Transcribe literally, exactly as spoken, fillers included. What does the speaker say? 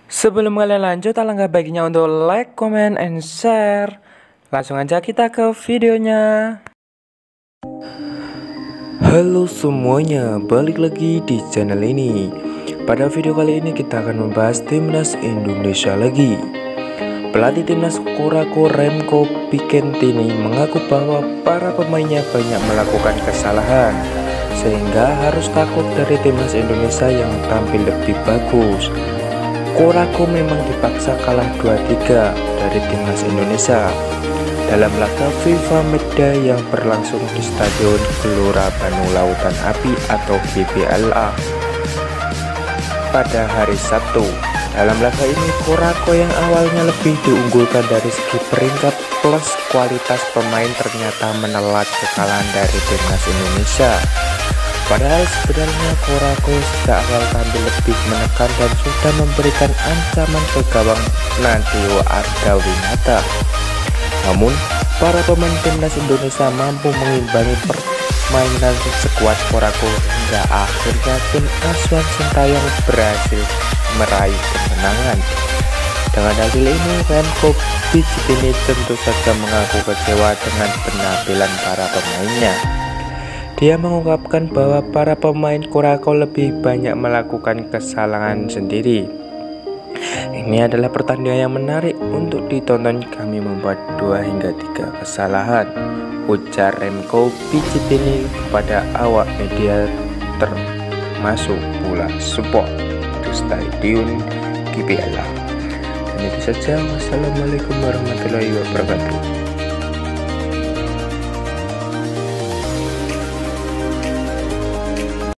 Sebelum kalian lanjut, alangkah baiknya untuk like, comment, and share. Langsung aja kita ke videonya. Halo semuanya, balik lagi di channel ini. Pada video kali ini kita akan membahas timnas Indonesia lagi. Pelatih timnas Coraco Remco Pikentini mengaku bahwa para pemainnya banyak melakukan kesalahan, sehingga harus takut dari timnas Indonesia yang tampil lebih bagus. Coraco memang dipaksa kalah dua tiga dari timnas Indonesia dalam laga FIFA Medda yang berlangsung di Stadion Gelora Bandung Lautan Api atau G B L A pada hari Sabtu. Dalam laga ini, Coraco yang awalnya lebih diunggulkan dari segi peringkat plus kualitas pemain ternyata menelat kekalahan dari timnas Indonesia. Padahal sebenarnya Coraco sejak awal tampil lebih menekan dan sudah memberikan ancaman ke gawang Nadeo Ardawinata. Namun, para pemain timnas Indonesia mampu mengimbangi permainan sekuat Coraco hingga akhirnya tim asuhan Sintayong berhasil meraih kemenangan. Dengan hasil ini, Remco Pikentini tentu saja mengaku kecewa dengan penampilan para pemainnya. Dia mengungkapkan bahwa para pemain Coraco lebih banyak melakukan kesalahan sendiri. Ini adalah pertandingan yang menarik untuk ditonton. Kami membuat dua hingga tiga kesalahan, ujar Remco Pikentini kepada awak media termasuk pula support di Stadion G B L A. Dan itu saja. Wassalamualaikum warahmatullahi wabarakatuh.